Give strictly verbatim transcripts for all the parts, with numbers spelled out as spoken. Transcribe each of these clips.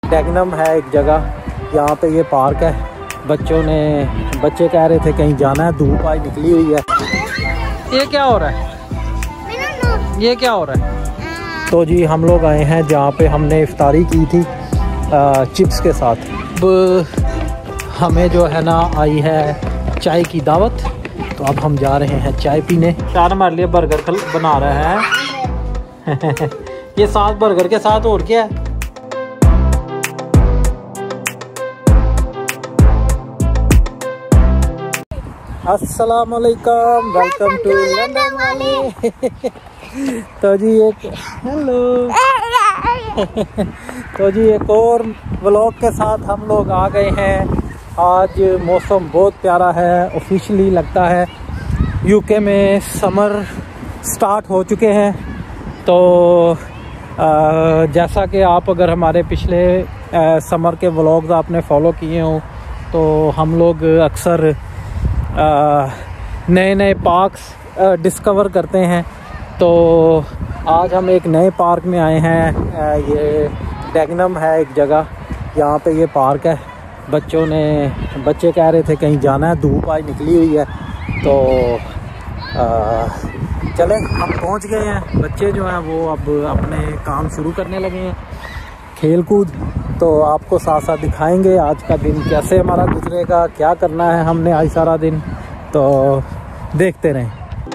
डेगनम है एक जगह, यहाँ पे ये पार्क है। बच्चों ने बच्चे कह रहे थे कहीं जाना है, धूप आज निकली हुई है। ये क्या हो रहा है, ये क्या हो रहा है? तो जी हम लोग आए हैं जहाँ पे हमने इफ्तारी की थी आ, चिप्स के साथ। अब हमें जो है ना आई है चाय की दावत, तो अब हम जा रहे हैं चाय पीने। शान हमारे लिए बर्गर बना रहा है ये साथ बर्गर के साथ और क्या है? अस्सलाम वालेकुम, वेलकम टू लंदन वाली तो जी एक हेलो तो जी एक और व्लॉग के साथ हम लोग आ गए हैं। आज मौसम बहुत प्यारा है। ऑफिशियली लगता है यूके में समर स्टार्ट हो चुके हैं। तो आ, जैसा कि आप अगर हमारे पिछले आ, समर के व्लॉग्स आपने फॉलो किए हों तो हम लोग अक्सर नए नए पार्क्स डिस्कवर करते हैं। तो आज हम एक नए पार्क में आए हैं। ये डेगनम है एक जगह, यहाँ पे ये पार्क है। बच्चों ने बच्चे कह रहे थे कहीं जाना है, धूप आज निकली हुई है। तो आ, चले हम पहुँच गए हैं। बच्चे जो हैं वो अब अपने काम शुरू करने लगे हैं, खेल कूद। तो आपको साथ साथ दिखाएंगे आज का दिन कैसे हमारा गुजरेगा, क्या करना है हमने आज सारा दिन। तो देखते रहें।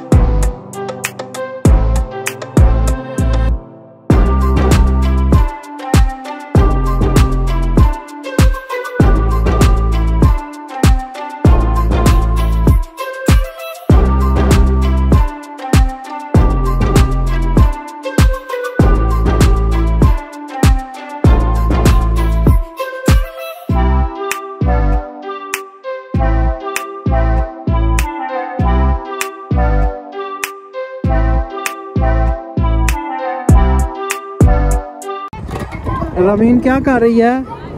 रमीन क्या कर रही है?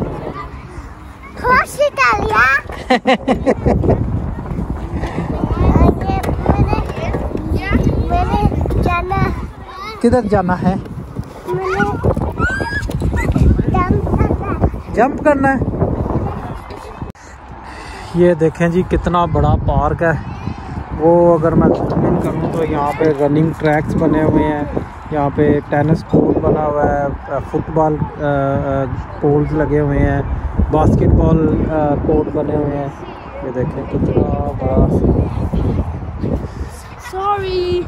किधर जाना है? जंप करना है। ये देखें जी कितना बड़ा पार्क है। वो अगर मैं जूम करूँ तो यहाँ पे रनिंग ट्रैक्स बने हुए हैं, यहाँ पे टेनिस कोर्ट बना हुआ है, फुटबॉल पोल्स लगे हुए हैं, बास्केटबॉल कोर्ट बने हुए हैं। ये देखें कितना बड़ा। सॉरी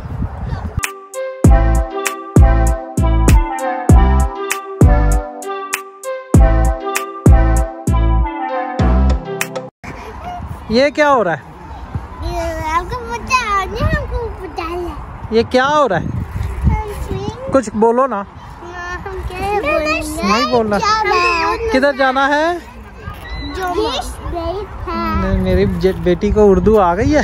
ये क्या हो रहा है? आपको पता है, हमको पता है। ये क्या हो रहा है? कुछ बोलो ना। हम क्या बोलेंगे? नहीं बोलना। किधर जाना है? नहीं, मेरी बेटी को उर्दू आ गई है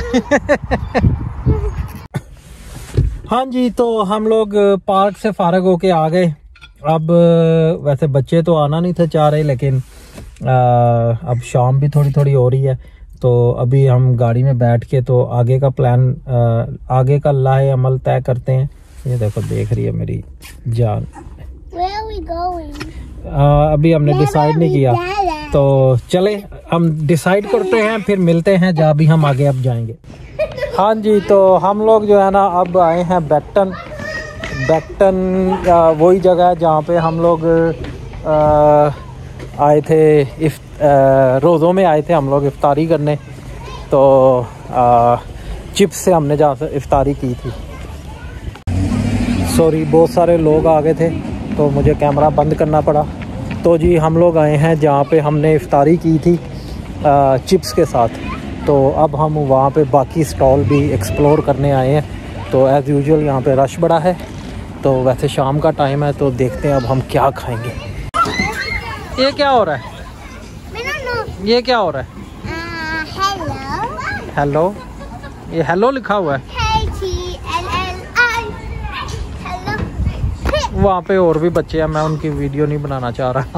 हाँ जी, तो हम लोग पार्क से फारग होके आ गए। अब वैसे बच्चे तो आना नहीं था चाह रहे, लेकिन आ, अब शाम भी थोड़ी थोड़ी हो रही है। तो अभी हम गाड़ी में बैठ के तो आगे का प्लान आ, आगे का लाहे अमल तय करते हैं। ये देखो देख रही है मेरी जान। Where are we going? आ, अभी हमने डिसाइड नहीं किया, तो चले हम डिसाइड करते हैं, फिर मिलते हैं जहाँ भी हम आगे अब जाएंगे। हाँ जी, तो हम लोग जो है ना अब आए हैं बैक्टन। बैक्टन वही जगह है जहाँ पे हम लोग आ, आए थे इफ रोज़ों में आए थे हम लोग इफ्तारी करने। तो आ, चिप्स से हमने जहाँ से इफ्तारी की थी। सॉरी, बहुत सारे लोग आ गए थे तो मुझे कैमरा बंद करना पड़ा। तो जी हम लोग आए हैं जहाँ पे हमने इफ्तारी की थी आ, चिप्स के साथ। तो अब हम वहाँ पे बाकी स्टॉल भी एक्सप्लोर करने आए हैं। तो एज़ यूजुअल यहाँ पे रश बड़ा है। तो वैसे शाम का टाइम है, तो देखते हैं अब हम क्या खाएंगे। ये क्या हो रहा है? ये क्या हो रहा है? हेलो हेलो, ये हेलो लिखा हुआ है। वहाँ पे और भी बच्चे हैं, मैं उनकी वीडियो नहीं बनाना चाह रहा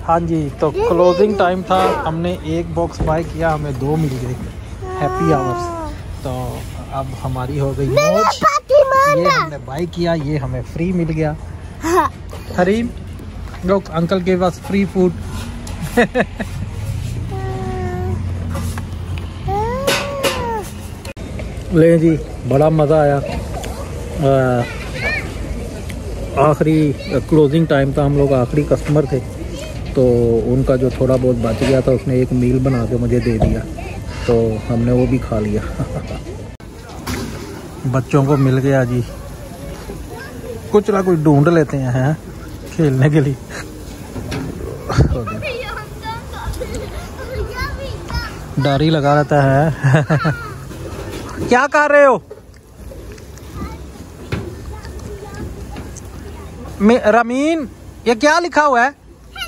हाँ जी, तो क्लोजिंग टाइम था, हमने एक बॉक्स बाय किया, हमें दो मिल गए हैप्पी आवर्स। तो अब हमारी हो गई मौज। ये हमने बाय किया, ये हमें फ्री मिल गया। हरीम लोग अंकल के पास फ्री फूड। ले जी, बड़ा मज़ा आया। आखिरी क्लोजिंग टाइम था, हम लोग आखिरी कस्टमर थे, तो उनका जो थोड़ा बहुत बच गया था उसने एक मील बना के मुझे दे दिया, तो हमने वो भी खा लिया। बच्चों को मिल गया जी, कुछ ना कुछ ढूंढ लेते हैं, हैं खेलने के लिए। डर ही लगा रहता है। क्या कर रहे हो रमीन? ये क्या लिखा हुआ है?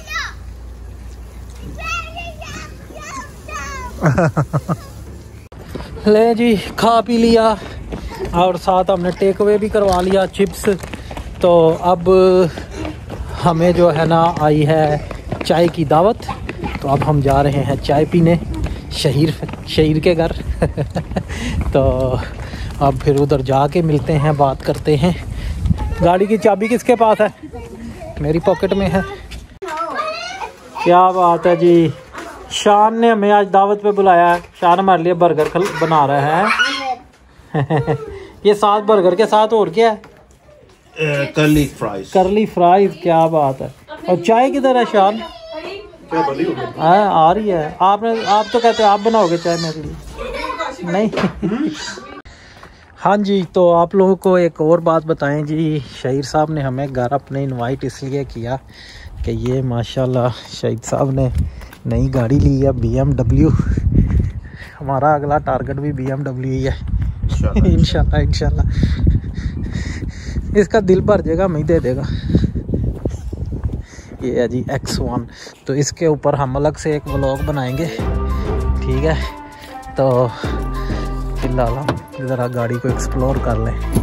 ले जी, खा पी लिया और साथ हमने टेक अवे भी करवा लिया, चिप्स। तो अब हमें जो है ना आई है चाय की दावत, तो अब हम जा रहे हैं चाय पीने शहीर शहीर के घर। तो अब फिर उधर जाके मिलते हैं, बात करते हैं। गाड़ी की चाबी किसके पास है? मेरी पॉकेट में है। क्या बात है जी, शान ने हमें आज दावत पे बुलाया है। शान हमारे लिए बर्गर बना रहा है। ये साथ बर्गर के साथ और क्या है? Curly fries. कर्ली फ्राइज, क्या बात है। और चाय किधर है शान? हाँ आ रही है। आपने आप तो कहते आप बनाओगे चाय मेरे लिए? नहीं। हाँ जी, तो आप लोगों को एक और बात बताएं जी, शहीर साहब ने हमें घर अपने इनवाइट इसलिए किया कि ये माशाल्लाह शहीद साहब ने नई गाड़ी ली है, बी एम डब्ल्यू। हमारा अगला टारगेट भी बी एम डब्ल्यू ही है। इंशाल्लाह इंशाल्लाह इसका दिल भर जाएगा, मैं दे देगा। ये है जी एक्स वन, तो इसके ऊपर हम अलग से एक व्लॉग बनाएंगे, ठीक है। तो फिलहाल हम ज़रा गाड़ी को एक्सप्लोर कर लें।